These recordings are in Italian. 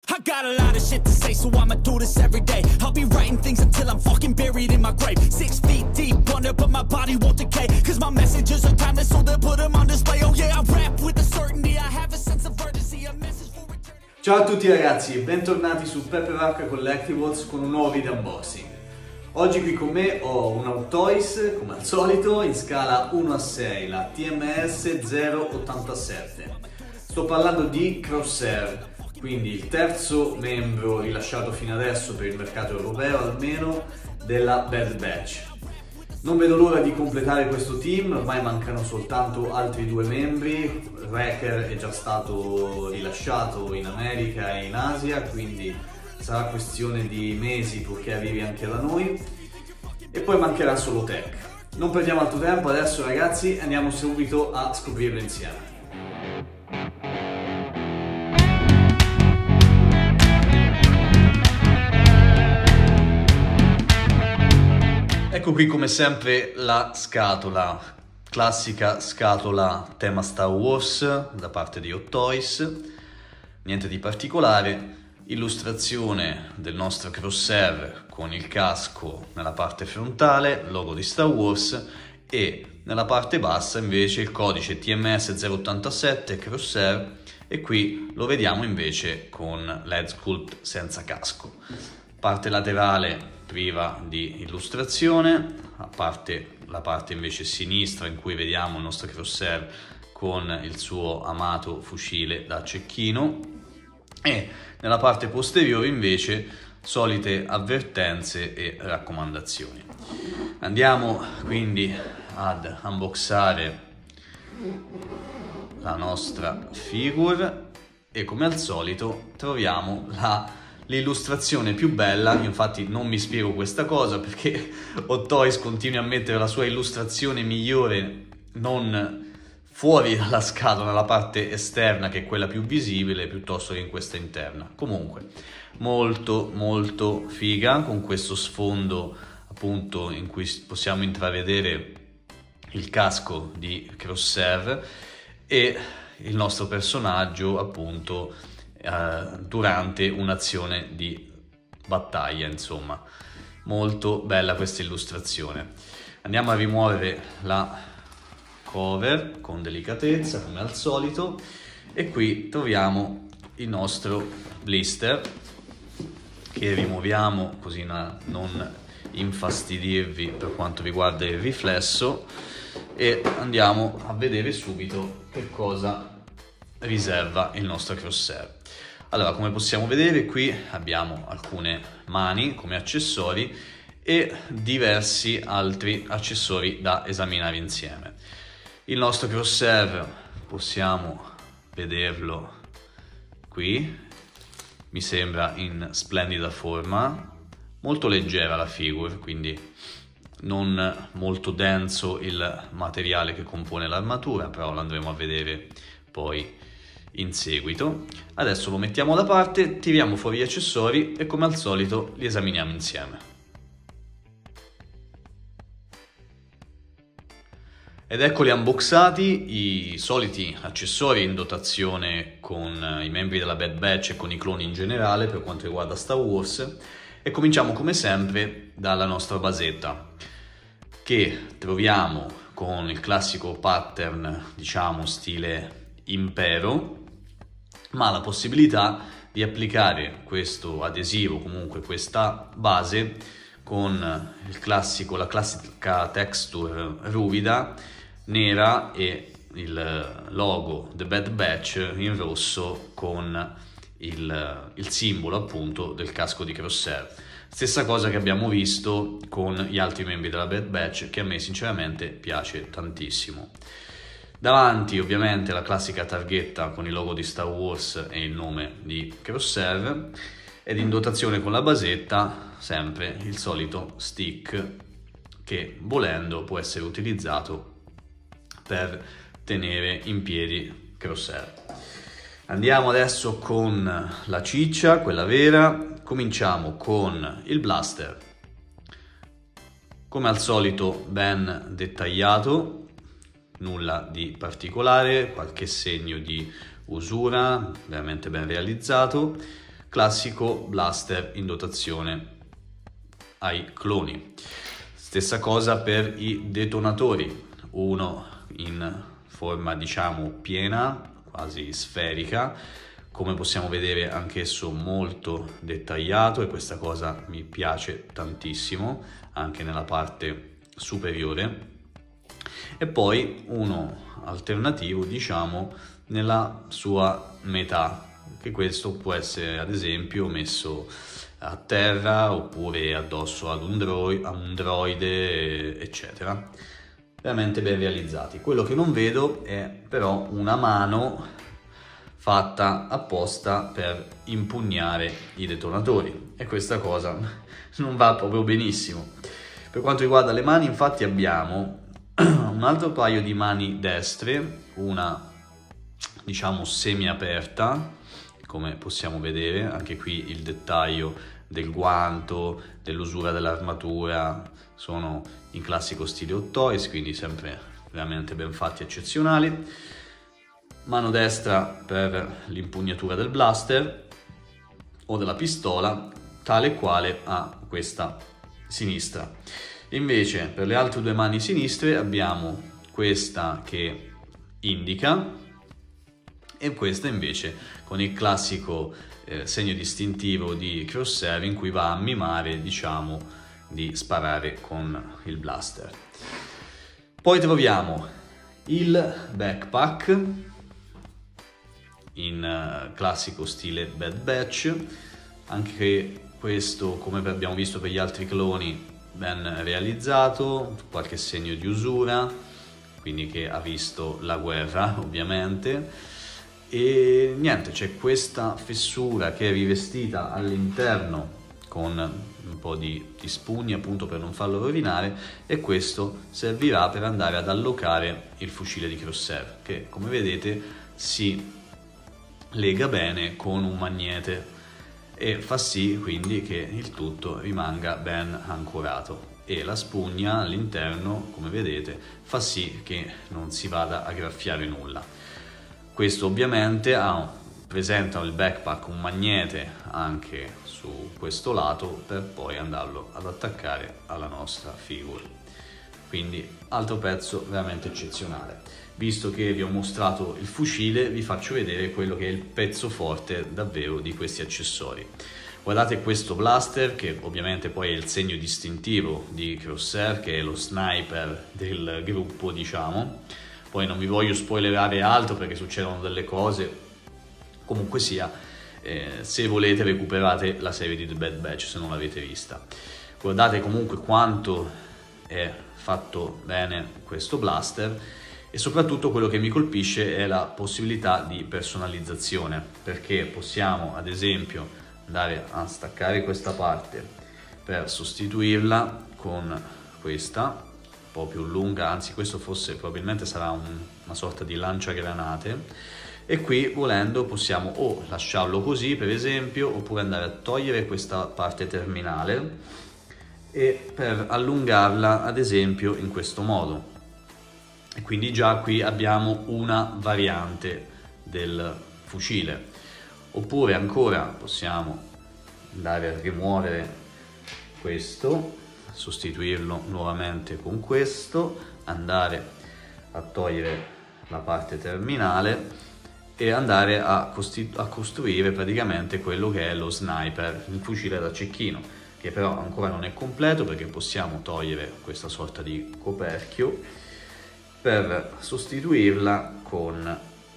I got a lot of shit to say, so I'ma do this every day. I'll be writing things until I'm fucking buried in my grave. 6 feet deep under, but my body won't decay. Cause my messages are timeless, so they'll put them on display. Oh yeah, I rap with a certainty, I have a sense of urgency, a message for eternity. Ciao a tutti ragazzi, bentornati su Pepper Collectibles con un nuovo video unboxing. Oggi qui con me ho una Hot Toys, come al solito, in scala 1:6, la TMS 087. Sto parlando di Crosshair, quindi il terzo membro rilasciato fino adesso per il mercato europeo almeno della Bad Batch. Non vedo l'ora di completare questo team, ormai mancano soltanto altri 2 membri. Wrecker è già stato rilasciato in America e in Asia, quindi sarà questione di mesi purché arrivi anche da noi. E poi mancherà solo Tech. Non perdiamo altro tempo, adesso ragazzi andiamo subito a scoprirlo insieme. Ecco qui come sempre la scatola, classica scatola tema Star Wars da parte di Hot Toys, niente di particolare, illustrazione del nostro Crosshair con il casco nella parte frontale, logo di Star Wars, e nella parte bassa invece il codice TMS 087 Crosshair, e qui lo vediamo invece con LED Sculpt senza casco. Parte laterale priva di illustrazione, a parte la parte invece sinistra in cui vediamo il nostro Crosshair con il suo amato fucile da cecchino, e nella parte posteriore invece solite avvertenze e raccomandazioni. Andiamo quindi ad unboxare la nostra figure e come al solito troviamo l'illustrazione più bella. Io infatti non mi spiego questa cosa perché Hot Toys continua a mettere la sua illustrazione migliore non fuori dalla scatola, nella parte esterna che è quella più visibile, piuttosto che in questa interna. Comunque molto molto figa, con questo sfondo appunto in cui possiamo intravedere il casco di Crosshair e il nostro personaggio appunto durante un'azione di battaglia. Insomma, molto bella questa illustrazione. Andiamo a rimuovere la cover con delicatezza come al solito, e qui troviamo il nostro blister che rimuoviamo così da non infastidirvi per quanto riguarda il riflesso, e andiamo a vedere subito che cosa riserva il nostro Crosshair. Allora, come possiamo vedere qui abbiamo alcune mani come accessori e diversi altri accessori da esaminare insieme. Il nostro Crosshair possiamo vederlo qui, mi sembra in splendida forma, molto leggera la figure, quindi non molto denso il materiale che compone l'armatura, però lo andremo a vedere poi in seguito. Adesso lo mettiamo da parte, tiriamo fuori gli accessori e come al solito li esaminiamo insieme. Ed eccoli unboxati, i soliti accessori in dotazione con i membri della Bad Batch e con i cloni in generale per quanto riguarda Star Wars, e cominciamo come sempre dalla nostra basetta, che troviamo con il classico pattern, diciamo stile impero, ma la possibilità di applicare questo adesivo, comunque questa base, con la classica texture ruvida, nera, e il logo The Bad Batch in rosso con il simbolo appunto del casco di Crosshair. Stessa cosa che abbiamo visto con gli altri membri della Bad Batch, che a me sinceramente piace tantissimo. Davanti ovviamente la classica targhetta con il logo di Star Wars e il nome di Crosshair, ed in dotazione con la basetta sempre il solito stick che volendo può essere utilizzato per tenere in piedi Crosshair. Andiamo adesso con la ciccia, quella vera. Cominciamo con il blaster, come al solito ben dettagliato, nulla di particolare, qualche segno di usura, veramente ben realizzato, classico blaster in dotazione ai cloni. Stessa cosa per i detonatori, uno in forma diciamo piena, quasi sferica, come possiamo vedere anch'esso molto dettagliato, e questa cosa mi piace tantissimo anche nella parte superiore, e poi uno alternativo diciamo nella sua metà, che questo può essere ad esempio messo a terra oppure addosso ad un droide, eccetera. Veramente ben realizzati. Quello che non vedo è però una mano fatta apposta per impugnare i detonatori, e questa cosa non va proprio benissimo. Per quanto riguarda le mani, infatti, abbiamo un altro paio di mani destre, una diciamo semi aperta, come possiamo vedere. Anche qui il dettaglio del guanto, dell'usura dell'armatura sono in classico stile Hot Toys, quindi sempre veramente ben fatti, eccezionali. Mano destra per l'impugnatura del blaster o della pistola, tale quale a questa sinistra. Invece per le altre due mani sinistre abbiamo questa che indica e questa invece con il classico segno distintivo di crosshair, in cui va a mimare diciamo di sparare con il blaster. Poi troviamo il backpack in classico stile Bad Batch, anche questo come abbiamo visto per gli altri cloni ben realizzato, qualche segno di usura, quindi che ha visto la guerra ovviamente. E niente, c'è questa fessura che è rivestita all'interno con un po' di spugni appunto per non farlo rovinare, e questo servirà per andare ad allocare il fucile di crosshair, che come vedete si lega bene con un magnete e fa sì quindi che il tutto rimanga ben ancorato, e la spugna all'interno, come vedete, fa sì che non si vada a graffiare nulla. Questo ovviamente presenta il backpack un magnete anche su questo lato per poi andarlo ad attaccare alla nostra figure. Quindi altro pezzo veramente eccezionale. Visto che vi ho mostrato il fucile, vi faccio vedere quello che è il pezzo forte davvero di questi accessori. Guardate questo blaster, che ovviamente poi è il segno distintivo di Crosshair, che è lo sniper del gruppo diciamo. Poi non vi voglio spoilerare altro perché succedono delle cose, comunque sia, se volete recuperate la serie di The Bad Batch se non l'avete vista. Guardate comunque quanto è fatto bene questo blaster, e soprattutto quello che mi colpisce è la possibilità di personalizzazione, perché possiamo ad esempio andare a staccare questa parte per sostituirla con questa un po' più lunga, anzi questo forse probabilmente sarà una sorta di lanciagranate, e qui volendo possiamo o lasciarlo così per esempio, oppure andare a togliere questa parte terminale e per allungarla ad esempio in questo modo, e quindi già qui abbiamo una variante del fucile. Oppure ancora possiamo andare a rimuovere questo, sostituirlo nuovamente con questo, andare a togliere la parte terminale e andare a costruire praticamente quello che è lo sniper, il fucile da cecchino, che però ancora non è completo perché possiamo togliere questa sorta di coperchio per sostituirla con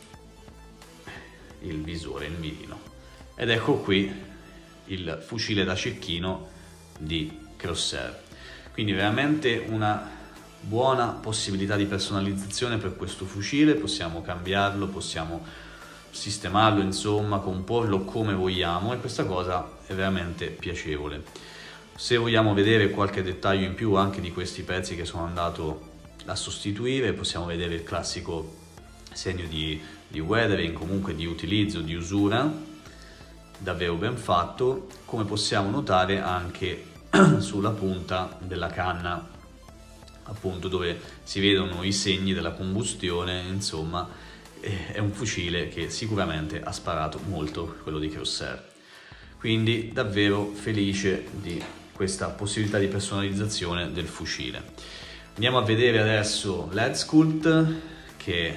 il visore, il mirino. Ed ecco qui il fucile da cecchino di Crosshair. Quindi veramente una buona possibilità di personalizzazione per questo fucile. Possiamo cambiarlo, possiamo sistemarlo, insomma comporlo come vogliamo, e questa cosa è veramente piacevole. Se vogliamo vedere qualche dettaglio in più anche di questi pezzi che sono andato a sostituire, possiamo vedere il classico segno di weathering, comunque di utilizzo, di usura, davvero ben fatto, come possiamo notare anche sulla punta della canna, appunto dove si vedono i segni della combustione. Insomma è un fucile che sicuramente ha sparato molto, quello di Crosshair. quindi davvero felice di questa possibilità di personalizzazione del fucile. Andiamo a vedere adesso l'head sculpt, che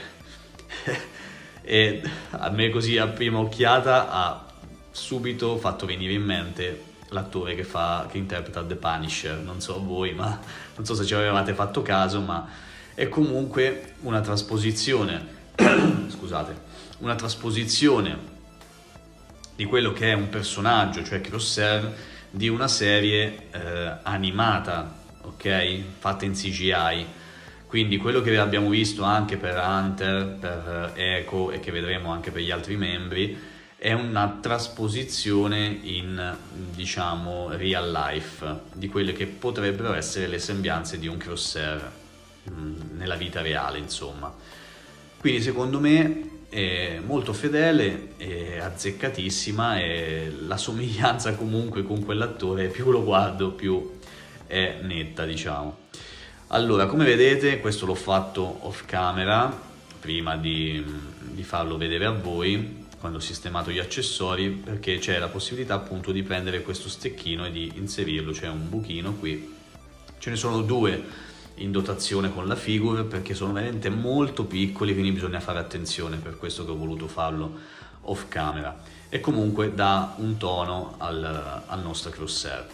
a me così a prima occhiata ha subito fatto venire in mente l'attore che interpreta The Punisher. Non so voi, ma non so se ci avevate fatto caso, ma è comunque una trasposizione scusate, una trasposizione di quello che è un personaggio, cioè Crosshair, di una serie animata, ok? Fatta in CGI. Quindi quello che abbiamo visto anche per Hunter, per Echo e che vedremo anche per gli altri membri è una trasposizione in, diciamo, real life di quelle che potrebbero essere le sembianze di un Crosshair nella vita reale, insomma. Quindi secondo me è molto fedele, è azzeccatissima, e la somiglianza comunque con quell'attore, più lo guardo più è netta, diciamo. Allora, come vedete, questo l'ho fatto off camera prima di farlo vedere a voi, quando ho sistemato gli accessori, perché c'è la possibilità appunto di prendere questo stecchino e di inserirlo, c'è un buchino qui. Ce ne sono due in dotazione con la figure, perché sono veramente molto piccoli, quindi bisogna fare attenzione, per questo che ho voluto farlo off camera, e comunque dà un tono al nostro Crosshair.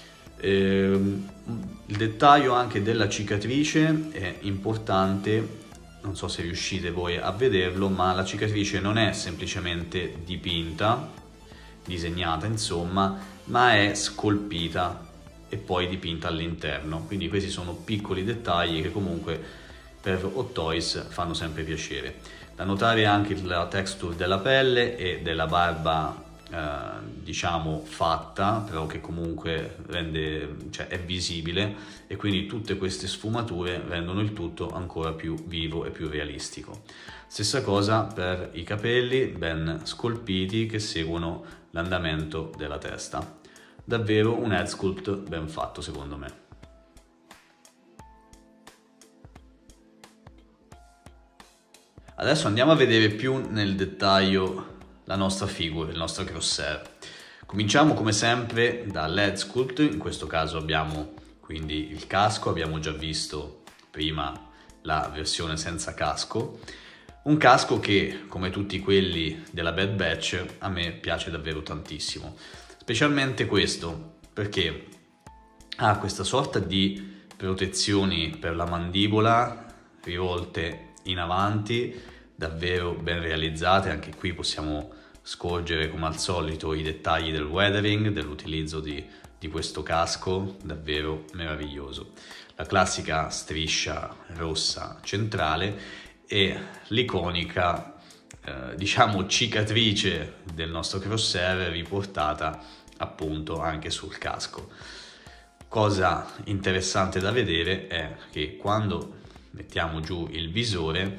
Il dettaglio anche della cicatrice è importante, non so se riuscite voi a vederlo, ma la cicatrice non è semplicemente dipinta, disegnata insomma, ma è scolpita e poi dipinta all'interno. Quindi questi sono piccoli dettagli che comunque per Hot Toys fanno sempre piacere. Da notare anche la texture della pelle e della barba, diciamo fatta, però che comunque rende, cioè è visibile, e quindi tutte queste sfumature rendono il tutto ancora più vivo e più realistico. Stessa cosa per i capelli ben scolpiti che seguono l'andamento della testa. Davvero un head sculpt ben fatto, secondo me. Adesso andiamo a vedere più nel dettaglio la nostra figura, il nostro Crosshair. Cominciamo come sempre dall'head sculpt. In questo caso abbiamo quindi il casco, abbiamo già visto prima la versione senza casco. Un casco che, come tutti quelli della Bad Batch, a me piace davvero tantissimo. Specialmente questo, perché ha questa sorta di protezioni per la mandibola rivolte in avanti, davvero ben realizzate. Anche qui possiamo scorgere come al solito i dettagli del weathering, dell'utilizzo di questo casco, davvero meraviglioso. La classica striscia rossa centrale e l'iconica diciamo cicatrice del nostro Crosshair riportata appunto anche sul casco. Cosa interessante da vedere è che quando mettiamo giù il visore,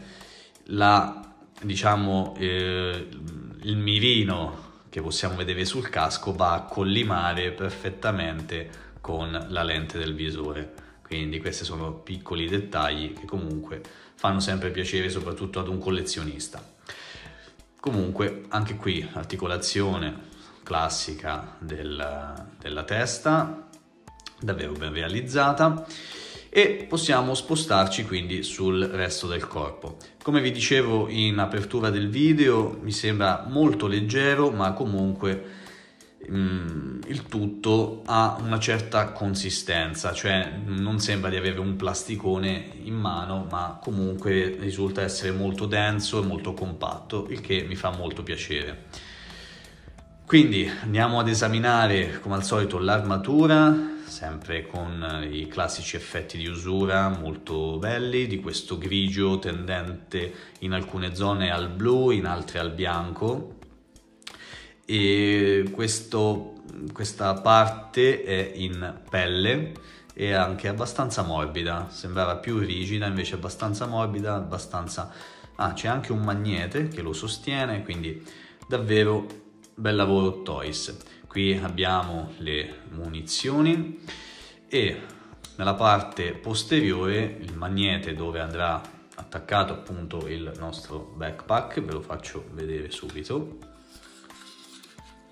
diciamo il mirino che possiamo vedere sul casco va a collimare perfettamente con la lente del visore. Quindi questi sono piccoli dettagli che comunque fanno sempre piacere, soprattutto ad un collezionista. Comunque anche qui articolazione classica della testa, davvero ben realizzata, e possiamo spostarci quindi sul resto del corpo. Come vi dicevo in apertura del video, mi sembra molto leggero, ma comunque il tutto ha una certa consistenza, cioè non sembra di avere un plasticone in mano, ma comunque risulta essere molto denso e molto compatto, il che mi fa molto piacere. Quindi andiamo ad esaminare come al solito l'armatura, sempre con i classici effetti di usura molto belli, di questo grigio tendente in alcune zone al blu, in altre al bianco. E questa parte è in pelle e anche abbastanza morbida, sembrava più rigida, invece è abbastanza morbida, abbastanza... c'è anche un magnete che lo sostiene, quindi davvero bel lavoro Toys. Qui abbiamo le munizioni e nella parte posteriore il magnete dove andrà attaccato appunto il nostro backpack, ve lo faccio vedere subito.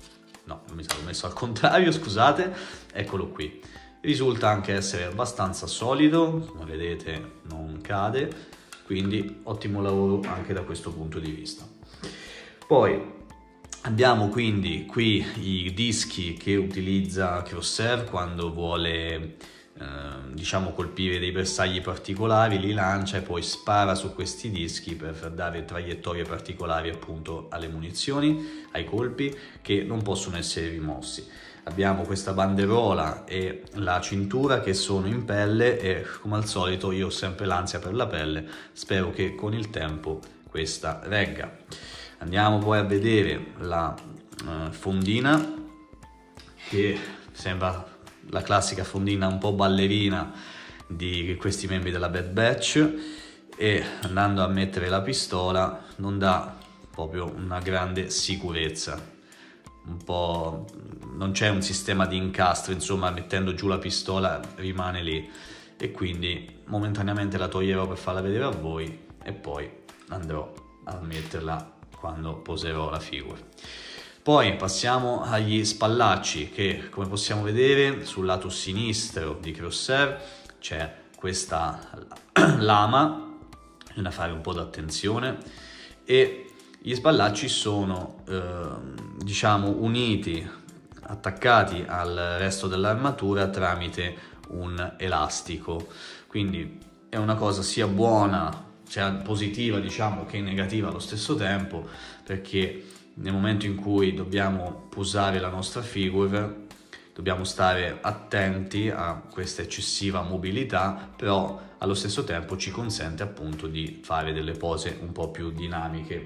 no, non mi sono messo al contrario, scusate, eccolo qui. Risulta anche essere abbastanza solido, come vedete non cade, quindi ottimo lavoro anche da questo punto di vista. Poi abbiamo quindi qui i dischi che utilizza Crosshair quando vuole diciamo colpire dei bersagli particolari, li lancia e poi spara su questi dischi per dare traiettorie particolari appunto alle munizioni, ai colpi, che non possono essere rimossi. Abbiamo questa banderola e la cintura che sono in pelle e come al solito io ho sempre l'ansia per la pelle, spero che con il tempo questa regga. Andiamo poi a vedere la fondina, che sembra la classica fondina un po' ballerina di questi membri della Bad Batch, e andando a mettere la pistola non dà proprio una grande sicurezza, un po' non c'è un sistema di incastro, insomma mettendo giù la pistola rimane lì, e quindi momentaneamente la toglierò per farla vedere a voi e poi andrò a metterla quando poserò la figura. Poi passiamo agli spallacci, che come possiamo vedere sul lato sinistro di Crosshair c'è questa lama, bisogna fare un po' d'attenzione, e gli spallacci sono diciamo uniti, attaccati al resto dell'armatura tramite un elastico, quindi è una cosa sia buona, sia positiva diciamo che negativa allo stesso tempo, perché nel momento in cui dobbiamo posare la nostra figure dobbiamo stare attenti a questa eccessiva mobilità, però allo stesso tempo ci consente appunto di fare delle pose un po' più dinamiche.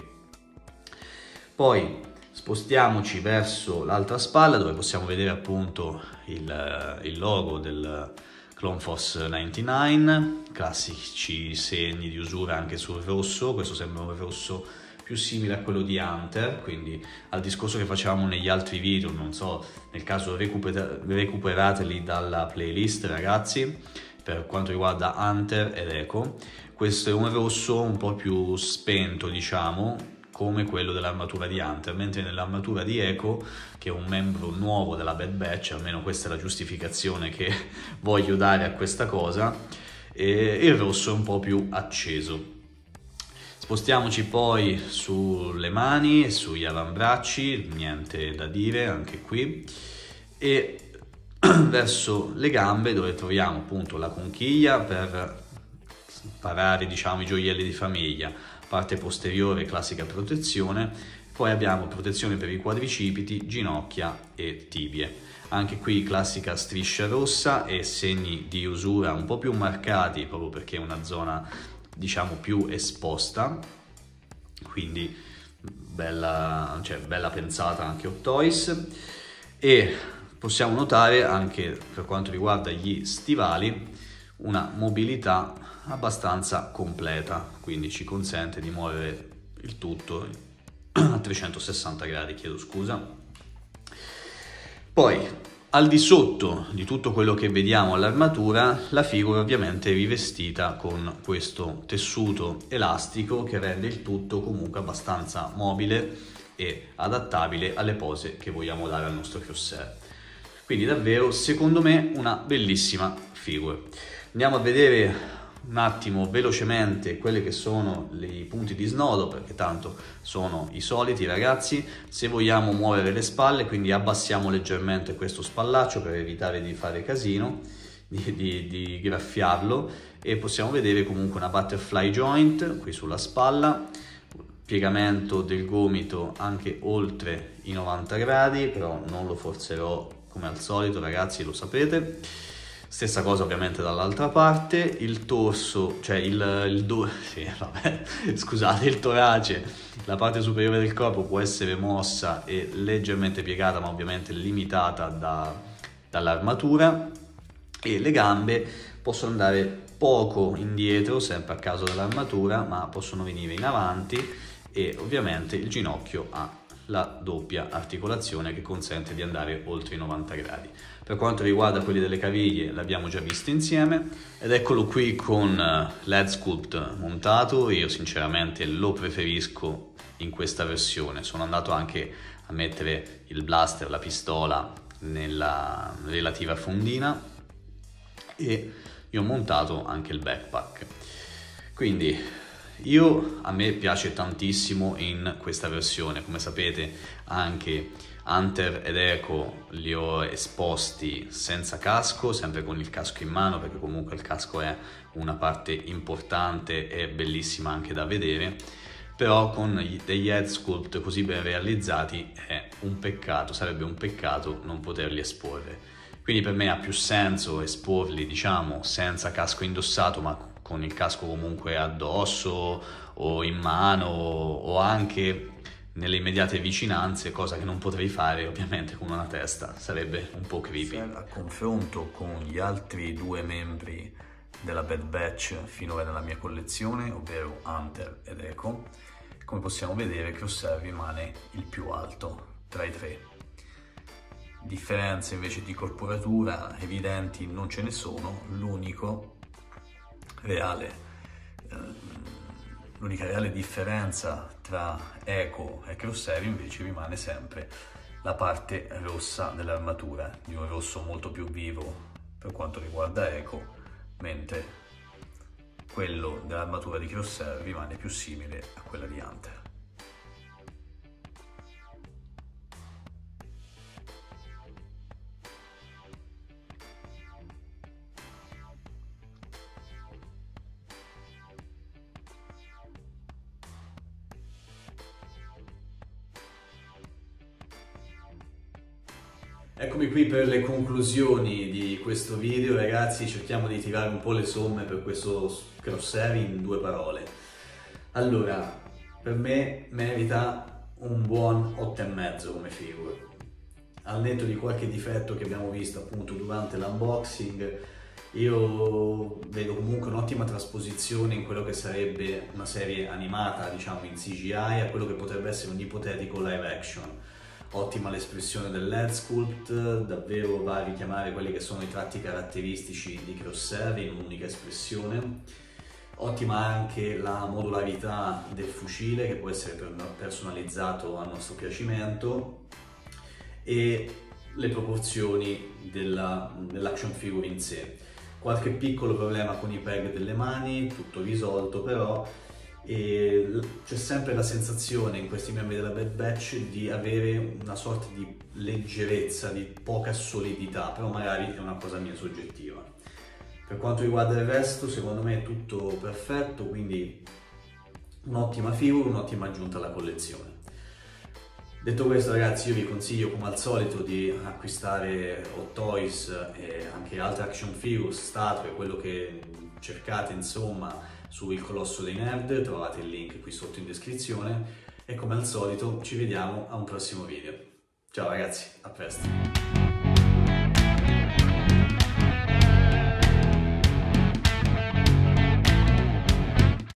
Poi spostiamoci verso l'altra spalla, dove possiamo vedere appunto il logo del Clone Force 99, classici segni di usura anche sul rosso. Questo sembra un rosso più simile a quello di Hunter, quindi al discorso che facevamo negli altri video, non so, nel caso recuperateli dalla playlist ragazzi, per quanto riguarda Hunter ed Echo. Questo è un rosso un po' più spento diciamo, come quello dell'armatura di Hunter, mentre nell'armatura di Echo, che è un membro nuovo della Bad Batch, almeno questa è la giustificazione che voglio dare a questa cosa, il rosso è un po' più acceso. Spostiamoci poi sulle mani e sugli avambracci, niente da dire anche qui, e verso le gambe, dove troviamo appunto la conchiglia per parare diciamo i gioielli di famiglia, parte posteriore classica protezione, poi abbiamo protezione per i quadricipiti, ginocchia e tibie. Anche qui classica striscia rossa e segni di usura un po' più marcati, proprio perché è una zona diciamo più esposta, quindi bella pensata anche Hot Toys. E possiamo notare anche per quanto riguarda gli stivali una mobilità abbastanza completa, quindi ci consente di muovere il tutto a 360 gradi, chiedo scusa. Poi al di sotto di tutto quello che vediamo all'armatura, la figura ovviamente è rivestita con questo tessuto elastico che rende il tutto comunque abbastanza mobile e adattabile alle pose che vogliamo dare al nostro Crosshair. Quindi davvero, secondo me, una bellissima figura. Andiamo a vedere un attimo velocemente quelli che sono i punti di snodo, perché tanto sono i soliti ragazzi. Se vogliamo muovere le spalle, quindi abbassiamo leggermente questo spallaccio per evitare di fare casino, di graffiarlo, e possiamo vedere comunque una butterfly joint qui sulla spalla, piegamento del gomito anche oltre i 90 gradi, però non lo forzerò come al solito ragazzi, lo sapete. Stessa cosa ovviamente dall'altra parte, il torso, cioè scusate, il torace, la parte superiore del corpo può essere mossa e leggermente piegata, ma ovviamente limitata dall'armatura, e le gambe possono andare poco indietro, sempre a causa dell'armatura, ma possono venire in avanti, e ovviamente il ginocchio ha la doppia articolazione che consente di andare oltre i 90 gradi. Per quanto riguarda quelli delle caviglie, l'abbiamo già visto insieme, ed eccolo qui con l'head sculpt montato. Io sinceramente lo preferisco in questa versione. Sono andato anche a mettere il blaster, la pistola nella relativa fondina, e io ho montato anche il backpack. Quindi a me piace tantissimo in questa versione. Come sapete anche Hunter ed Echo li ho esposti senza casco, sempre con il casco in mano, perché comunque il casco è una parte importante e bellissima anche da vedere, però con degli head sculpt così ben realizzati è un peccato, sarebbe un peccato non poterli esporre. Quindi per me ha più senso esporli, diciamo, senza casco indossato, ma con il casco comunque addosso o in mano o anche nelle immediate vicinanze, cosa che non potrei fare ovviamente con una testa, sarebbe un po' creepy. A confronto con gli altri due membri della Bad Batch finora nella mia collezione, ovvero Hunter ed Echo, come possiamo vedere Crosshair rimane il più alto tra i tre. Differenze invece di corporatura evidenti non ce ne sono, l'unica reale differenza tra Echo e Crosshair invece rimane sempre la parte rossa dell'armatura, di un rosso molto più vivo per quanto riguarda Echo, mentre quello dell'armatura di Crosshair rimane più simile a quella di Hunter. Eccomi qui per le conclusioni di questo video, ragazzi. Cerchiamo di tirare un po' le somme per questo Crosshair in 2 parole. Allora, per me merita un buon 8,5 come figure. Al netto di qualche difetto che abbiamo visto appunto durante l'unboxing, io vedo comunque un'ottima trasposizione in quello che sarebbe una serie animata, diciamo in CGI, a quello che potrebbe essere un ipotetico live action. Ottima l'espressione dell'head sculpt, davvero va a richiamare quelli che sono i tratti caratteristici di Crosshair in un'unica espressione. Ottima anche la modularità del fucile, che può essere personalizzato a nostro piacimento, e le proporzioni dell'action figure in sé. Qualche piccolo problema con i peg delle mani, tutto risolto però, e c'è sempre la sensazione in questi membri della Bad Batch di avere una sorta di leggerezza, di poca solidità, però magari è una cosa mia soggettiva. Per quanto riguarda il resto, secondo me è tutto perfetto, quindi un'ottima figura, un'ottima aggiunta alla collezione. Detto questo, ragazzi, io vi consiglio come al solito di acquistare Hot Toys e anche altre action figures, statue, quello che cercate insomma su Il Colosso dei Nerd, trovate il link qui sotto in descrizione, e come al solito ci vediamo a un prossimo video. Ciao ragazzi, a presto!